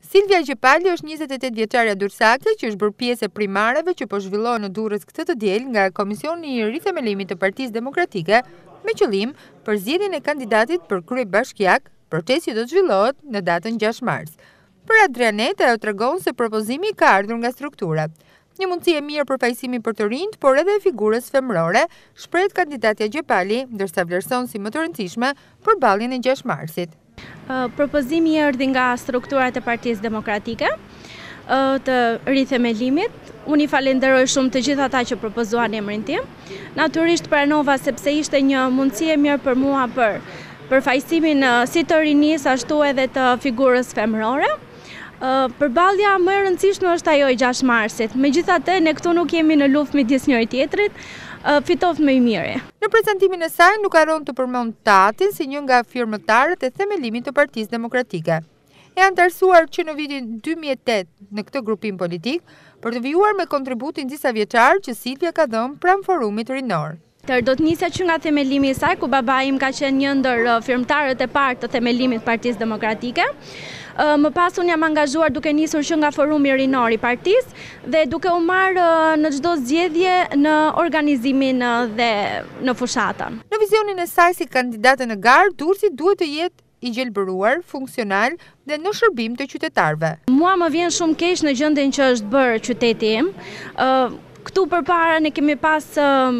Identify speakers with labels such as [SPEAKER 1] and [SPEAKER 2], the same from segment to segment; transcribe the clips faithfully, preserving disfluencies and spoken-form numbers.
[SPEAKER 1] Silvia Gjepali është njëzet e tetë vjeçare Dursake që është bërë pjesë e primareve që po zhvillohen në Durrës këtë të diel nga Komisioni i Rithemelimit të Partisë Demokratike me qëllim për zgjedhjen e kandidatit për kryebashkiak, procesi do të zhvillohet në datën gjashtë mars. Për Adrianet, ajo tregon se propozimi ka ardhur nga struktura. Një mundësi e mirë për fajsimi për të rinjt, por edhe e figurës femërore, shprehet kandidatja Gjepali, ndërsa vlerëson si më të rëndësishme përballjen e gjashtë marsit.
[SPEAKER 2] Uh, propozimi erdhi nga strukturat e Partisë Demokratike uh, të rithemelimit. Unë i falenderoj shumë të gjithë ata që propozuan emrin tim. Natyrisht pranova sepse ishte një mundësi e mirë për mua për përfaqësimin uh, si të rinis ashtu edhe të figurës femërore. Uh, përballja më e rëndësishme është ajo i gjashtë marsit. Megjithatë, ne këtu nuk jemi në luftë midis njëri tjetrit, uh, fitoft më i miri.
[SPEAKER 1] Në prezantimin e saj nuk harron të përmend Tatin si një nga firmëtarët e themelimit të Partisë Demokratike. E antarësuar që në vitin dy mijë e tetë në këtë grupim politik për të vijuar me kontributin disa vjeçar që Silvia ka dhënë pranë forumit rinor.
[SPEAKER 2] Tër do të nisja që nga themelimi i saj, ku baba im ka qenë një ndër firmtarët e parë të themelimit Partisë Demokratike. Më pas unë jam angazhuar duke nisur që nga forumi rinor i partisë dhe duke u marrë në çdo zgjedhje në organizimin dhe në fushatën.
[SPEAKER 1] Në vizionin e saj si kandidate në garë, Durrësi duhet të jetë i gjelbëruar, funksional dhe në shërbim të qytetarëve.
[SPEAKER 2] Mua më vjen shumë keq në gjendjen që është bërë qyteti im. Këtu përpara ne kemi pas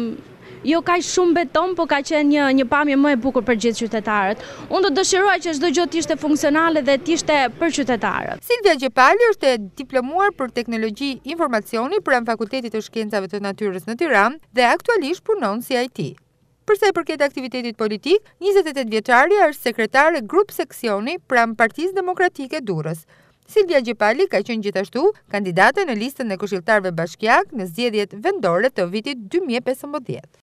[SPEAKER 2] jo ka shumë beton, po ka qenë një, një pamje më e bukur për gjithë qytetarët. Unë do dëshiroja që çdo gjë të ishte funksionale dhe të ishte për qytetarët.
[SPEAKER 1] Silvia Gjepali është e diplomuar për teknologji informacioni pranë Fakultetit të Shkencave të Natyrës në Tiranë dhe aktualisht punon si I T. Përsa i përket aktivitetit politik, njëzet e tetë vjeçaria është sekretare grup seksioni pranë Partisë Demokratike Durrës. Silvia Gjepali ka qenë gjithashtu kandidate në listën e këshilltarëve bashkiak në zgjedhjet vendore të vitit dy mijë e pesëmbëdhjetë.